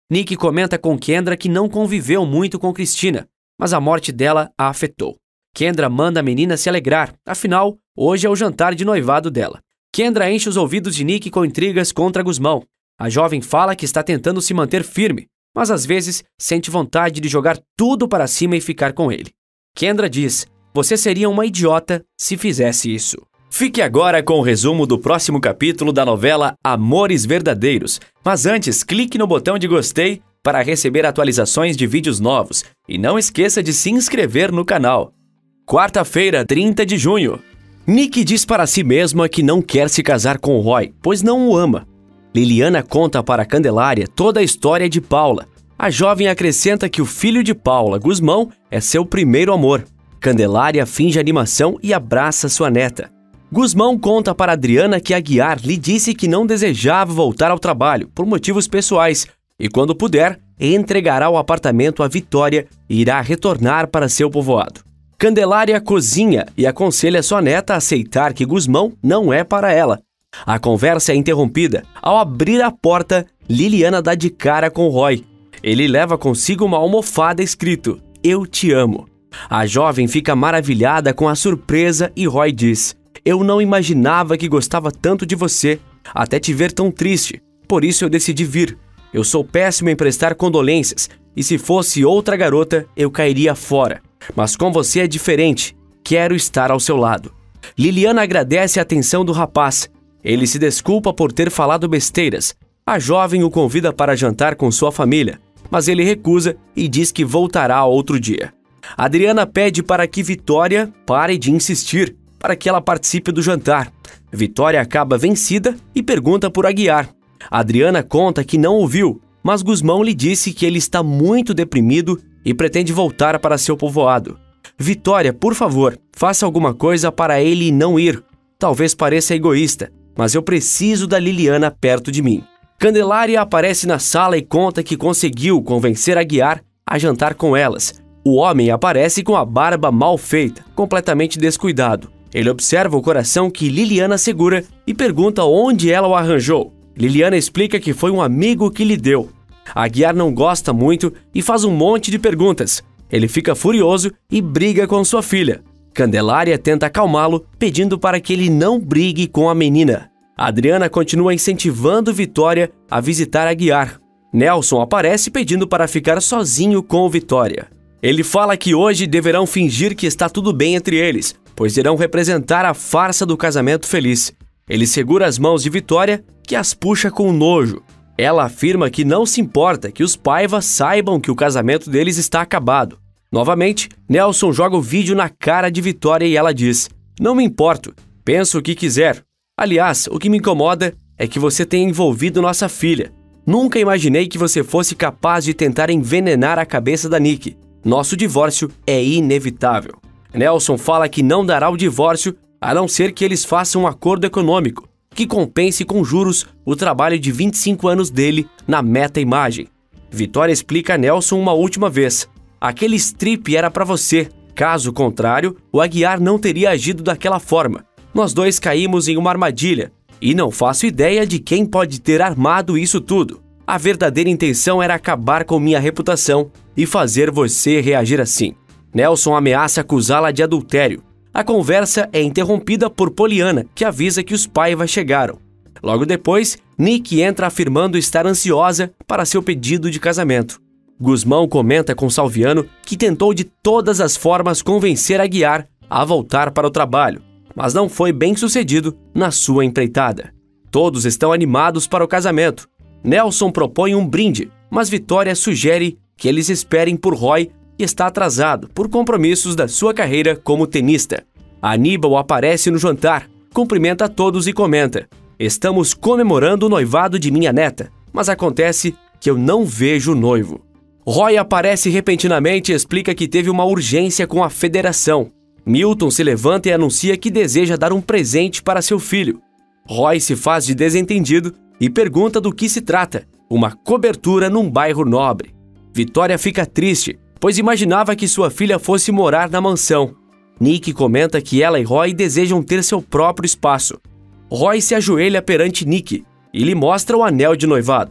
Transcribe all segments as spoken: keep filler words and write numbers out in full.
Nick comenta com Kendra que não conviveu muito com Cristina, mas a morte dela a afetou. Kendra manda a menina se alegrar, afinal, hoje é o jantar de noivado dela. Kendra enche os ouvidos de Nick com intrigas contra Gusmão. A jovem fala que está tentando se manter firme, mas às vezes sente vontade de jogar tudo para cima e ficar com ele. Kendra diz: "Você seria uma idiota se fizesse isso." Fique agora com o resumo do próximo capítulo da novela Amores Verdadeiros. Mas antes, clique no botão de gostei para receber atualizações de vídeos novos. E não esqueça de se inscrever no canal. Quarta-feira, trinta de junho. Nick diz para si mesma que não quer se casar com Roy, pois não o ama. Liliana conta para Candelária toda a história de Paula. A jovem acrescenta que o filho de Paula, Gusmão, é seu primeiro amor. Candelária finge animação e abraça sua neta. Gusmão conta para Adriana que Aguiar lhe disse que não desejava voltar ao trabalho por motivos pessoais e, quando puder, entregará o apartamento a Vitória e irá retornar para seu povoado. Candelária cozinha e aconselha sua neta a aceitar que Gusmão não é para ela. A conversa é interrompida. Ao abrir a porta, Liliana dá de cara com Roy. Ele leva consigo uma almofada escrito: "Eu te amo." A jovem fica maravilhada com a surpresa e Roy diz: "Eu não imaginava que gostava tanto de você, até te ver tão triste. Por isso eu decidi vir. Eu sou péssimo em prestar condolências, e se fosse outra garota, eu cairia fora. Mas com você é diferente. Quero estar ao seu lado." Liliana agradece a atenção do rapaz. Ele se desculpa por ter falado besteiras. A jovem o convida para jantar com sua família, mas ele recusa e diz que voltará outro dia. Adriana pede para que Vitória pare de insistir, para que ela participe do jantar. Vitória acaba vencida e pergunta por Aguiar. Adriana conta que não ouviu, mas Gusmão lhe disse que ele está muito deprimido e pretende voltar para seu povoado. Vitória, por favor, faça alguma coisa para ele não ir. Talvez pareça egoísta, mas eu preciso da Liliana perto de mim. Candelária aparece na sala e conta que conseguiu convencer Aguiar a jantar com elas. O homem aparece com a barba mal feita, completamente descuidado. Ele observa o coração que Liliana segura e pergunta onde ela o arranjou. Liliana explica que foi um amigo que lhe deu. Aguiar não gosta muito e faz um monte de perguntas. Ele fica furioso e briga com sua filha. Candelária tenta acalmá-lo, pedindo para que ele não brigue com a menina. Adriana continua incentivando Vitória a visitar Aguiar. Nelson aparece pedindo para ficar sozinho com Vitória. Ele fala que hoje deverão fingir que está tudo bem entre eles, pois irão representar a farsa do casamento feliz. Ele segura as mãos de Vitória, que as puxa com nojo. Ela afirma que não se importa que os Paiva saibam que o casamento deles está acabado. Novamente, Nelson joga o vídeo na cara de Vitória e ela diz: "Não me importo, penso o que quiser. Aliás, o que me incomoda é que você tenha envolvido nossa filha. Nunca imaginei que você fosse capaz de tentar envenenar a cabeça da Nick. Nosso divórcio é inevitável." Nelson fala que não dará o divórcio a não ser que eles façam um acordo econômico que compense com juros o trabalho de vinte e cinco anos dele na Meta Imagem. Vitória explica a Nelson uma última vez: "Aquele strip era para você. Caso contrário, o Aguiar não teria agido daquela forma. Nós dois caímos em uma armadilha e não faço ideia de quem pode ter armado isso tudo. A verdadeira intenção era acabar com minha reputação e fazer você reagir assim." Nelson ameaça acusá-la de adultério. A conversa é interrompida por Poliana, que avisa que os Paiva chegaram. Logo depois, Nick entra afirmando estar ansiosa para seu pedido de casamento. Gusmão comenta com Salviano que tentou de todas as formas convencer Aguiar a voltar para o trabalho, mas não foi bem sucedido na sua empreitada. Todos estão animados para o casamento. Nelson propõe um brinde, mas Vitória sugere que eles esperem por Roy, que está atrasado por compromissos da sua carreira como tenista. Aníbal aparece no jantar, cumprimenta a todos e comenta: "Estamos comemorando o noivado de minha neta, mas acontece que eu não vejo o noivo." Roy aparece repentinamente e explica que teve uma urgência com a federação. Milton se levanta e anuncia que deseja dar um presente para seu filho. Roy se faz de desentendido e pergunta do que se trata: uma cobertura num bairro nobre. Vitória fica triste, pois imaginava que sua filha fosse morar na mansão. Nick comenta que ela e Roy desejam ter seu próprio espaço. Roy se ajoelha perante Nick e lhe mostra o anel de noivado.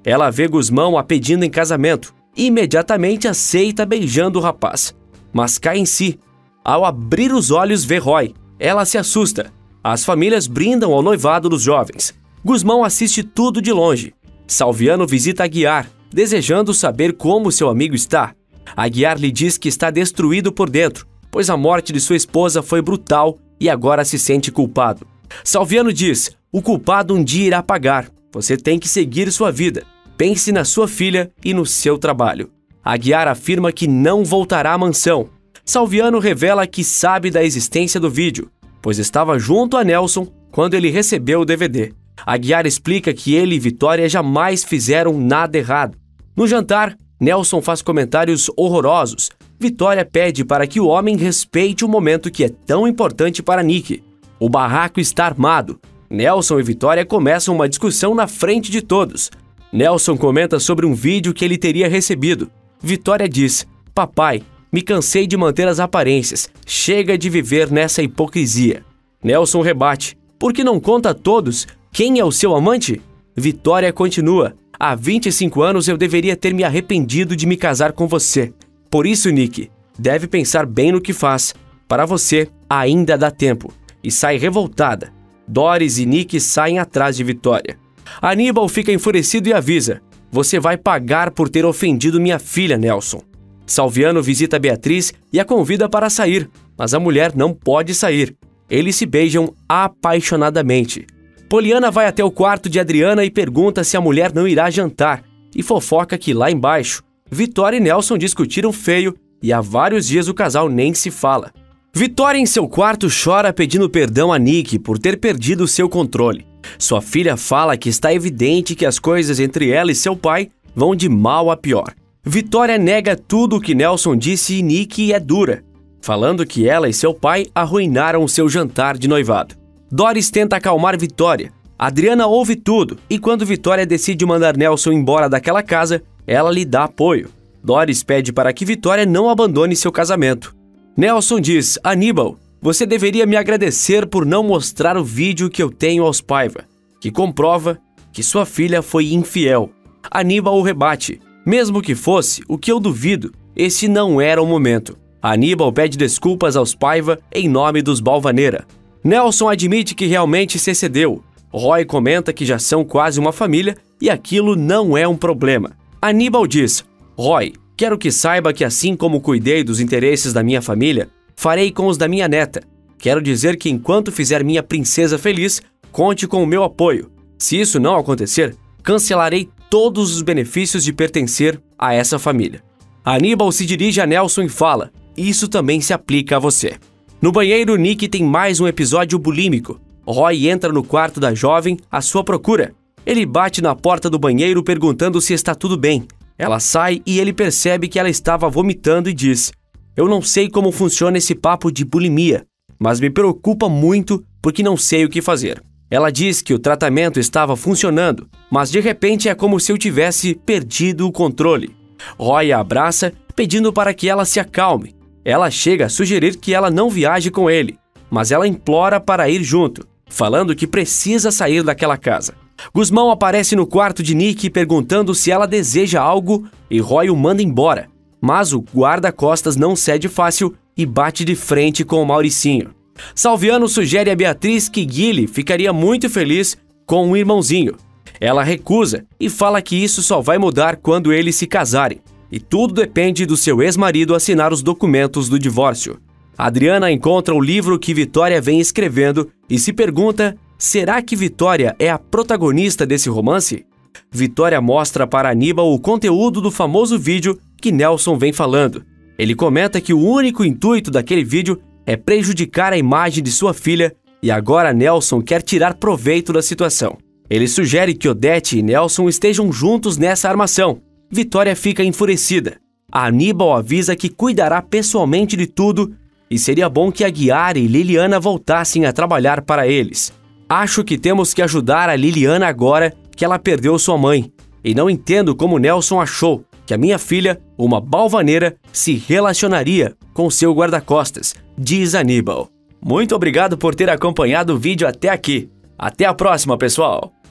Ela vê Gusmão a pedindo em casamento e imediatamente aceita beijando o rapaz, mas cai em si. Ao abrir os olhos vê Roy. Ela se assusta. As famílias brindam ao noivado dos jovens. Gusmão assiste tudo de longe. Salviano visita Aguiar, desejando saber como seu amigo está. Aguiar lhe diz que está destruído por dentro, pois a morte de sua esposa foi brutal e agora se sente culpado. Salviano diz: o culpado um dia irá pagar. Você tem que seguir sua vida. Pense na sua filha e no seu trabalho. Aguiar afirma que não voltará à mansão. Salviano revela que sabe da existência do vídeo, pois estava junto a Nelson quando ele recebeu o D V D. Aguiar explica que ele e Vitória jamais fizeram nada errado. No jantar, Nelson faz comentários horrorosos. Vitória pede para que o homem respeite o momento que é tão importante para Nick. O barraco está armado. Nelson e Vitória começam uma discussão na frente de todos. Nelson comenta sobre um vídeo que ele teria recebido. Vitória diz: papai, me cansei de manter as aparências. Chega de viver nessa hipocrisia. Nelson rebate: por que não conta a todos quem é o seu amante? Vitória continua: há vinte e cinco anos eu deveria ter me arrependido de me casar com você. Por isso, Nick, deve pensar bem no que faz. Para você, ainda dá tempo. E sai revoltada. Doris e Nick saem atrás de Vitória. Aníbal fica enfurecido e avisa: você vai pagar por ter ofendido minha filha, Nelson. Salviano visita Beatriz e a convida para sair, mas a mulher não pode sair. Eles se beijam apaixonadamente. Poliana vai até o quarto de Adriana e pergunta se a mulher não irá jantar, e fofoca que lá embaixo, Vitória e Nelson discutiram feio e há vários dias o casal nem se fala. Vitória em seu quarto chora pedindo perdão a Nick por ter perdido seu controle. Sua filha fala que está evidente que as coisas entre ela e seu pai vão de mal a pior. Vitória nega tudo o que Nelson disse e Nick é dura, falando que ela e seu pai arruinaram o seu jantar de noivado. Doris tenta acalmar Vitória. Adriana ouve tudo e quando Vitória decide mandar Nelson embora daquela casa, ela lhe dá apoio. Doris pede para que Vitória não abandone seu casamento. Nelson diz: Aníbal, você deveria me agradecer por não mostrar o vídeo que eu tenho aos Paiva, que comprova que sua filha foi infiel. Aníbal o rebate: mesmo que fosse, o que eu duvido, esse não era o momento. Aníbal pede desculpas aos Paiva em nome dos Balvanera. Nelson admite que realmente se excedeu. Roy comenta que já são quase uma família e aquilo não é um problema. Aníbal diz: Roy, quero que saiba que assim como cuidei dos interesses da minha família, farei com os da minha neta. Quero dizer que enquanto fizer minha princesa feliz, conte com o meu apoio. Se isso não acontecer, cancelarei todos os benefícios de pertencer a essa família. Aníbal se dirige a Nelson e fala: isso também se aplica a você. No banheiro, Nick tem mais um episódio bulímico. Roy entra no quarto da jovem à sua procura. Ele bate na porta do banheiro perguntando se está tudo bem. Ela sai e ele percebe que ela estava vomitando e diz: eu não sei como funciona esse papo de bulimia, mas me preocupa muito porque não sei o que fazer. Ela diz que o tratamento estava funcionando, mas de repente é como se eu tivesse perdido o controle. Roy a abraça, pedindo para que ela se acalme. Ela chega a sugerir que ela não viaje com ele, mas ela implora para ir junto, falando que precisa sair daquela casa. Gusmão aparece no quarto de Nick perguntando se ela deseja algo e Roy o manda embora, mas o guarda-costas não cede fácil e bate de frente com o Mauricinho. Salviano sugere a Beatriz que Guile ficaria muito feliz com um irmãozinho. Ela recusa e fala que isso só vai mudar quando eles se casarem, e tudo depende do seu ex-marido assinar os documentos do divórcio. Adriana encontra o livro que Vitória vem escrevendo e se pergunta: será que Vitória é a protagonista desse romance? Vitória mostra para Aníbal o conteúdo do famoso vídeo que Nelson vem falando. Ele comenta que o único intuito daquele vídeo é prejudicar a imagem de sua filha e agora Nelson quer tirar proveito da situação. Ele sugere que Odete e Nelson estejam juntos nessa armação. Vitória fica enfurecida. Aníbal avisa que cuidará pessoalmente de tudo e seria bom que Aguiar e Liliana voltassem a trabalhar para eles. Acho que temos que ajudar a Liliana agora que ela perdeu sua mãe. E não entendo como Nelson achou que a minha filha, uma balvaneira, se relacionaria com seu guarda-costas, diz Aníbal. Muito obrigado por ter acompanhado o vídeo até aqui. Até a próxima, pessoal!